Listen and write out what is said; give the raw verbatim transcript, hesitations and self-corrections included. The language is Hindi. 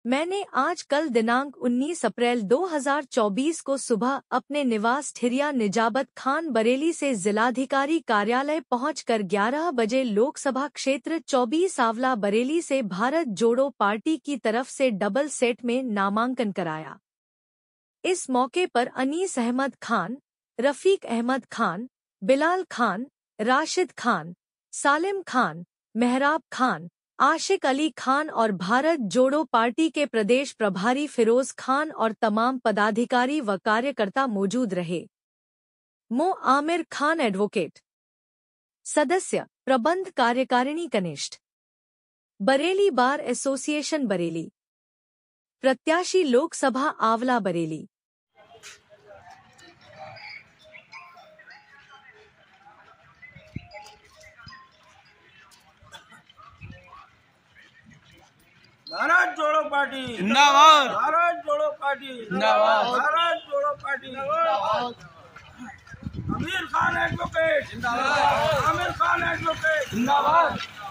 मैंने आज कल दिनांक उन्नीस अप्रैल दो हज़ार चौबीस को सुबह अपने निवास ठिरिया निजाबत खान बरेली से जिलाधिकारी कार्यालय पहुंचकर ग्यारह बजे लोकसभा क्षेत्र चौबीस आंवला बरेली से भारत जोड़ो पार्टी की तरफ से डबल सेट में नामांकन कराया। इस मौके पर अनीस अहमद खान, रफीक अहमद खान, बिलाल खान, राशिद खान, सालिम खान, मेहराब खान, आशिक अली खान और भारत जोड़ो पार्टी के प्रदेश प्रभारी फिरोज खान और तमाम पदाधिकारी व कार्यकर्ता मौजूद रहे। मो आमिर खान एडवोकेट, सदस्य प्रबंध कार्यकारिणी कनिष्ठ, बरेली बार एसोसिएशन बरेली, प्रत्याशी लोकसभा आंवला बरेली। भारत जोड़ो पार्टी जिंदाबाद। भारत जोड़ो पार्टी जिंदाबाद। भारत जोड़ो पार्टी जिंदाबाद। आमिर खान एडवोकेट जिंदाबाद। आमिर खान एडवोकेट जिंदाबाद।